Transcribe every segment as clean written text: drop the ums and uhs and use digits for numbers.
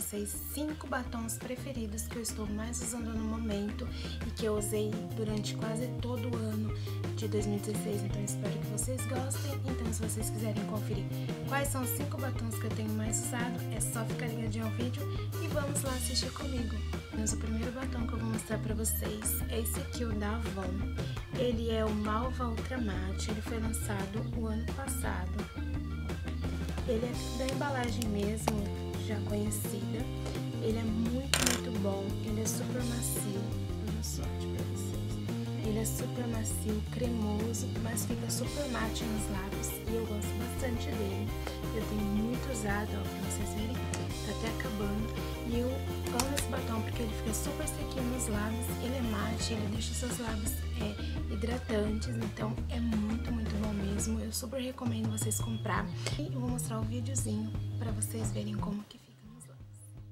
vocês 5 batons preferidos que eu estou mais usando no momento e que eu usei durante quase todo o ano de 2016, então espero que vocês gostem. Então, se vocês quiserem conferir quais são os 5 batons que eu tenho mais usado, é só ficar ligadinho ao vídeo e vamos lá assistir comigo. Mas o primeiro batom que eu vou mostrar pra vocês é esse aqui, o da Avon. Ele é o Malva Ultra Matte, ele foi lançado o ano passado. Ele é da embalagem mesmo, já conhecida. Ele é muito bom, ele é super macio. Vou sorte pra vocês. Ele é super macio, cremoso, mas fica super mate nos lábios e eu gosto bastante dele. Eu tenho muito usado, ó, pra vocês verem, tá até acabando. E eu amo esse batom porque ele fica super sequinho nos lábios, ele é mate, ele deixa seus lábios hidratantes, então é muito bom mesmo. Eu super recomendo vocês comprar. E eu vou mostrar o videozinho pra vocês verem como que fica nos lábios.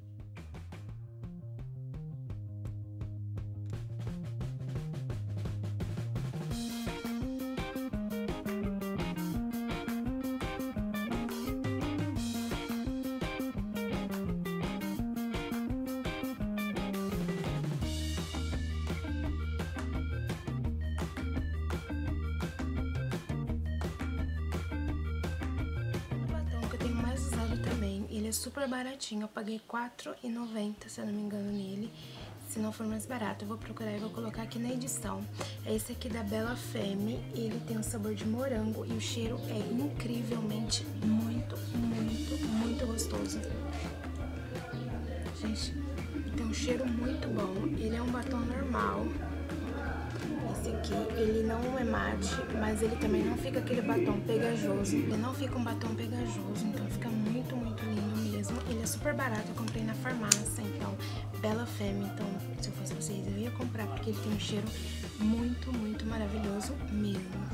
Ele é super baratinho, eu paguei R$4,90, se eu não me engano, nele. Se não for mais barato, eu vou procurar e vou colocar aqui na edição. É esse aqui da Bella Femme, ele tem um sabor de morango e o cheiro é incrivelmente muito gostoso. Gente, tem um cheiro muito bom, ele é um batom normal. Esse aqui, ele não é mate, mas ele também não fica aquele batom pegajoso. Ele não fica um batom pegajoso, então fica muito lindo mesmo. Ele é super barato, eu comprei na farmácia, então, Bella Femme. Então, se eu fosse vocês, eu ia comprar porque ele tem um cheiro muito maravilhoso mesmo.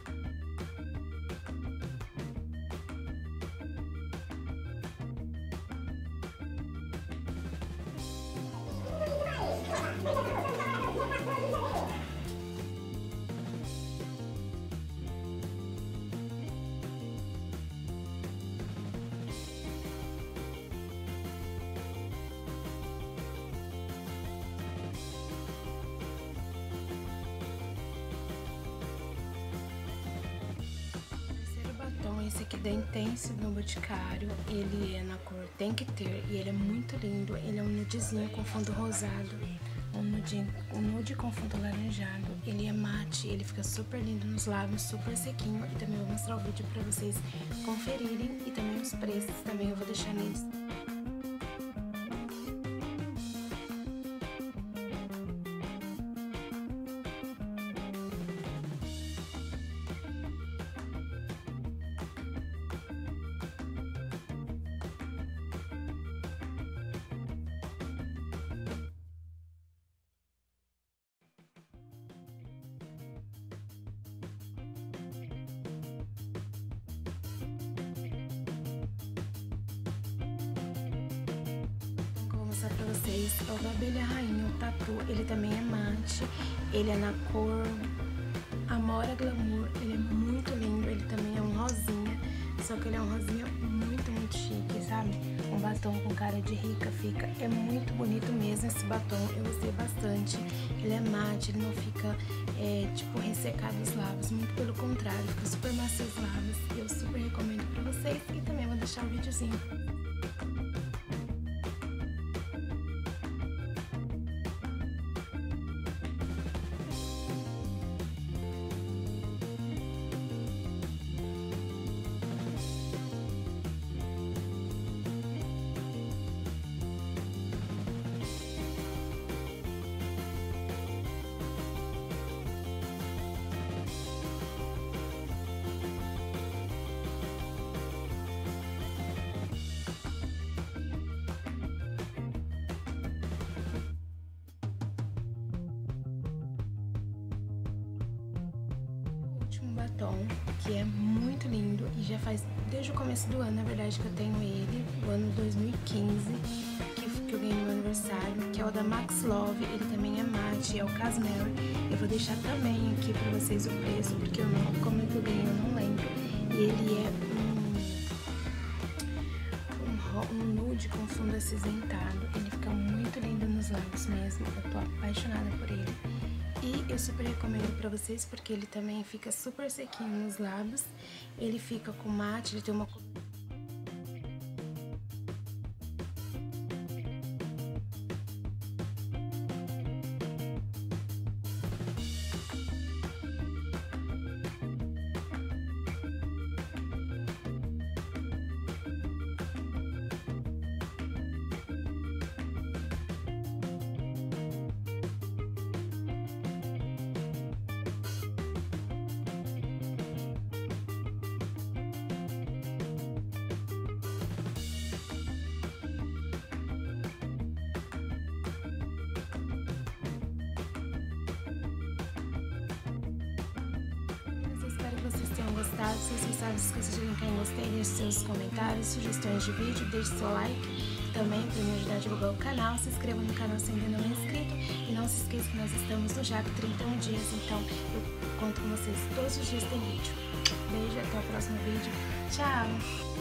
Esse aqui da Intense no Boticário, ele é na cor Tem Que Ter e ele é muito lindo. Ele é um nudezinho com fundo rosado, um nude com fundo laranjado. Ele é mate, ele fica super lindo nos lábios, super sequinho. E também vou mostrar o vídeo pra vocês conferirem e também os preços também eu vou deixar neles. Pra vocês é o da Abelha Rainha, o Tatu. Ele também é mate, ele é na cor Amora Glamour, ele é muito lindo. Ele também é um rosinha, só que ele é um rosinha muito chique, sabe? Um batom com cara de rica fica, é muito bonito mesmo esse batom, eu gostei bastante. Ele é mate, ele não fica tipo ressecado os lábios, muito pelo contrário, fica super macio os lábios. Eu super recomendo pra vocês e também vou deixar o videozinho. Batom, que é muito lindo e já faz desde o começo do ano, na verdade, que eu tenho ele, o ano 2015, que eu ganhei no meu aniversário, que é o da Max Love. Ele também é mate, é o Casmel. Eu vou deixar também aqui pra vocês o preço, porque eu não, como é que eu ganhei, eu não lembro. E ele é um nude com fundo acinzentado, ele fica muito lindo nos lábios mesmo, eu tô apaixonada por ele. E eu super recomendo pra vocês porque ele também fica super sequinho nos lábios, ele fica com mate, ele tem uma... Espero que vocês tenham gostado. Se vocês gostaram, não se esqueça de clicar em gostei, deixe seus comentários, sugestões de vídeo, deixe seu like também para me ajudar a divulgar o canal. Se inscreva no canal se ainda não é inscrito e não se esqueça que nós estamos no JAP 31 dias, então eu conto com vocês todos os dias tem vídeo. Beijo, até o próximo vídeo. Tchau!